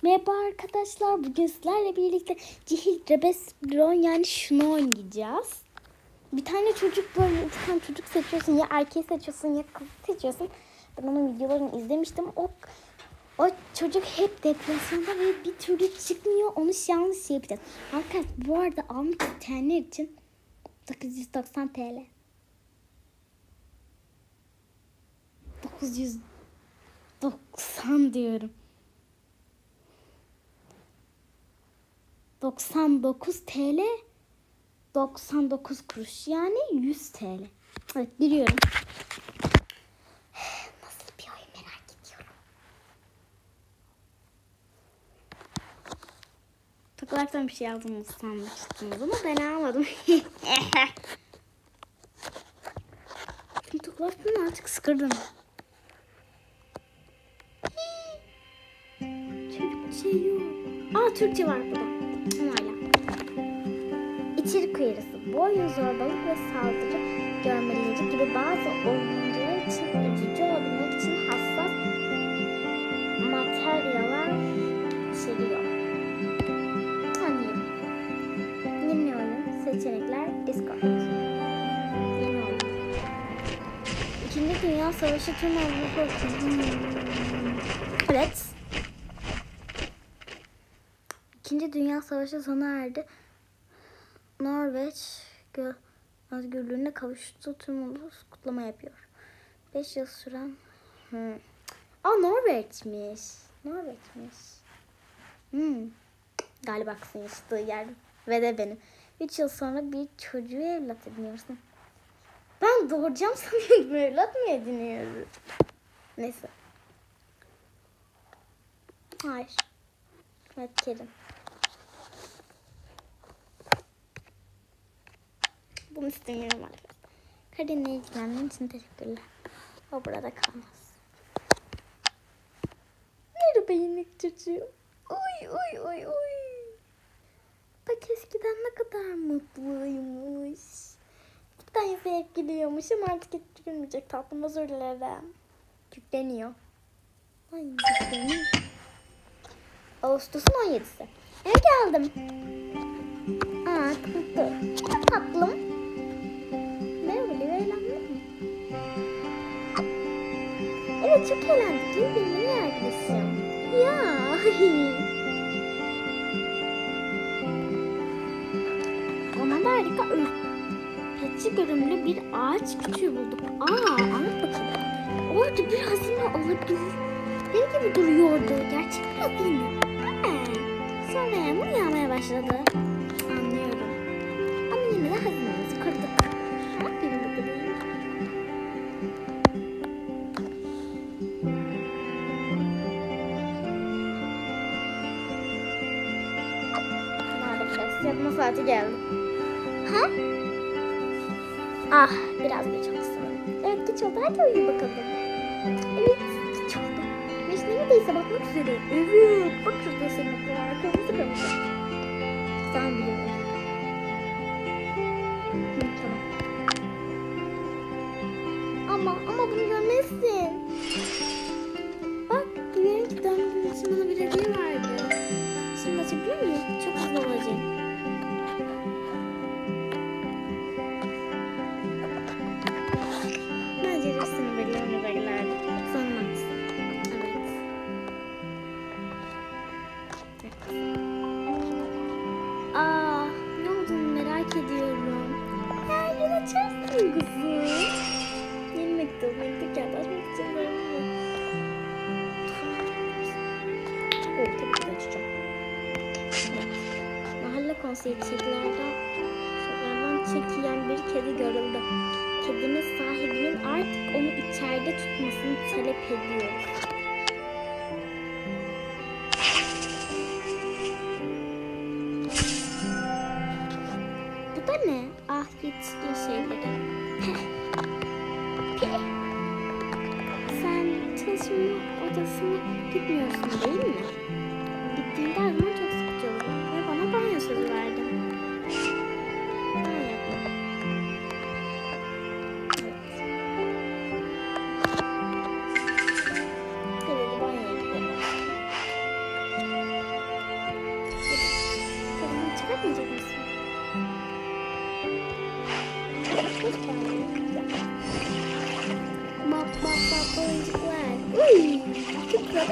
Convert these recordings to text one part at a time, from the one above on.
Merhaba arkadaşlar, bugün sizlerle birlikte Cihil Rebesron yani şunu oynayacağız. Bir tane çocuk seçiyorsun, ya erkeği seçiyorsun ya kızı seçiyorsun. Ben onun videolarını izlemiştim. O çocuk hep depresyonda ve bir türlü çıkmıyor. Onu yanlış yapacağız. Arkadaşlar bu arada almak isteyenler için 990 TL. 990 diyorum. 99 TL 99 kuruş yani 100 TL. Evet biliyorum. Nasıl bir oyun merak ediyorum. Tıklarsan bir şey yazdığımı sanmıştınız ama ben almadım. Şimdi tıklarsan artık sıkırdım. Türkçe yok. Türkçe var burada. Onayla. İçerik uyarısı. Bu oyun zorbalık ve saldırı görmeleri gibi bazı oyuncular için üzücü olabilmek için hassas materyaller içeriyor. Anlıyorum. Yeni oyun. Seçenekler Discord. Yeni oyun. İkinci Dünya Savaşı tüm Avrupa. Evet. İkinci Dünya Savaşı sona erdi. Norveç özgürlüğüne kavuştu. Tüm ulus kutlama yapıyor. 5 yıl süren... Norveç'miş. Galiba kızın yaşadığı yer. Ve de benim. 3 yıl sonra bir çocuğu evlat ediniyorsun. Ben doğuracağım sanıyordum. Evlat mı ediniyoruz? Neyse. Hayır. Evet Kerim. Bunu istemiyorum arkadaşlar. Karin'le ilgilendiğin için teşekkürler. O burada kalmaz. Merhaba yemek çocuğu. Oy. Bak eskiden ne kadar mutluymuş. Bir tane sevgiliyormuşum artık hiç gülmeyecek tatlım, özür dilerim. Yükleniyor. Yükleniyor. Ağustos'un 17'si. Eve geldim. Tatlım. Evet çok eğlendik. Benim yeni arkadaşım. Ya. Ormanda harika ürpeci görünümlü bir ağaç kütüğü bulduk. Anlat bakalım. Orada bir hazine olabilir. Ne gibi duruyordu? Gerçek bir hazine. Sonra yağmur yağmaya başladı. Anlıyorum. Ama yine de hazinemizi kırdık. Aferin bakalım. Yatma saati geldi. Biraz geç oldu. Evet geç oldu. Hadi uyu bakalım. Evet geç oldu. Güneş neredeyse batmak üzere. Evet bak şurada senin var. Kırmızı. Sen biliyorum. Tamam. Ama bunu görmezsin. Bak güvenin ki doğum günü için bana bir hediye verdi. Şimdi açabiliyor muyum? Çok hızlı olacağım. Bence resmini veriyorum böylelerde. Sanmaz. Evet. Ne olduğunu merak ediyorum. Her gün açarsın kızım. Yeni mektup kağıt açmak için böyle. Tabii ki açacağım. Mahalle konseyi çiçeklerden çekilen bir kedi görüldü. Kedinin sahibinin artık onu içeride tutmasını talep ediyor. Bu da ne? Yetişkin şeyleri. Sen çalışma odasına gitmiyorsun değil mi? Gittiğinde her zaman çok sıkıcı olur. Ve bana banyo sözü verdin.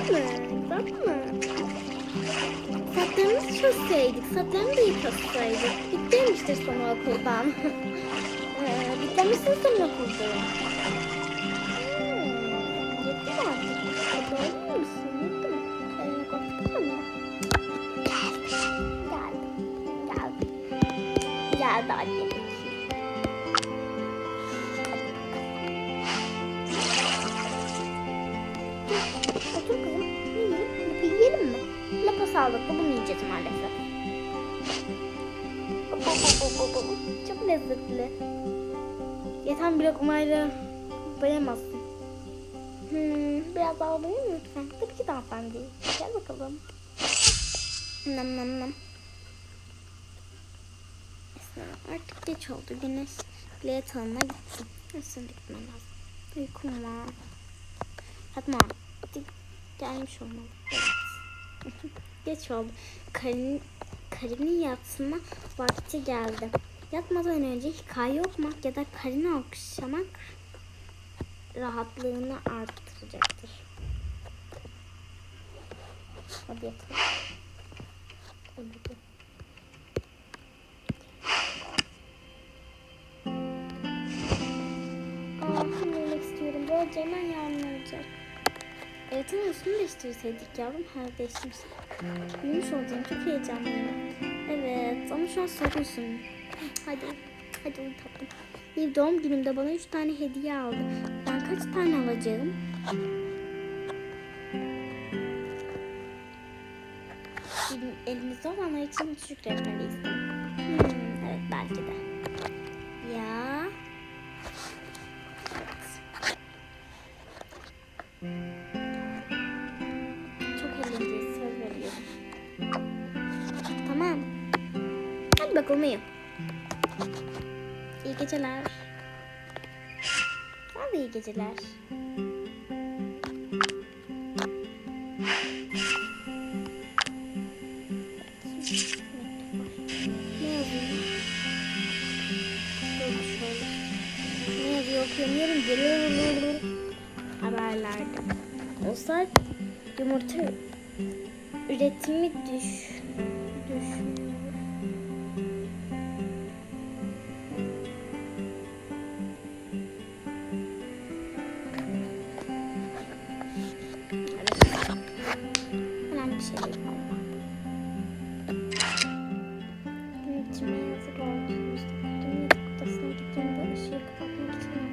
Güzel mi? Saçlarımızı çözseydik. Saçlarını da yıkasaydık. Bittiymiştir sana okuldan. Bitmemişsin senin okulda. Yetti mi artık? Doğru musun? Yetti mi? Eline korktu mu? Geldi. Geldi annem. Otur kızım. Yiyelim mi? Lapa sağlıklı bunu yiyeceğiz maalesef. Çok lezzetli. Yeten bir lokmayla doyamazsın. Biraz daha alayım mı lütfen? Tabii ki de hanımefendi. Gel bakalım. Nam nam nam. Artık geç oldu. Güneş bile yatağına gitsin. Nasıl gitmem lazım? Uykum var. Fatma. Gelmiş olmalı. Evet. Geç oldu. Karin'in yatma vakti geldi. Yatmadan önce hikaye okumak ya da Karin'i okşamak rahatlığını arttıracaktır. Hadi yatalım. Şimdi yemek istiyorum. Böylece hemen yarın olacak. Evet ama üstünü değiştirseydik yavrum. Her değiştirmişsin. Büyümüş olacağım. Çok heyecanlıyım. Evet ama şu an sarıyorsun. Hadi uyu tatlım. Bir doğum günümde bana 3 tane hediye aldı. Ben kaç tane alacağım? Elimizde olanlar için şükretmeliyiz. Evet belki de. Ya. Çok eğlenceli, söz veriyorum. Tamam. Hadi bakalım uyu. İyi geceler. Sana da iyi geceler. Ne yazıyor? Ne yazıyor okuyamıyorum. Geliyor. Haberlerde. O saat yumurta üretimi düşüyor. Önemli bir şey değil. Gün içime yazık oldu. Karımın yatak odasına gittiğimde ışığı kapatmak için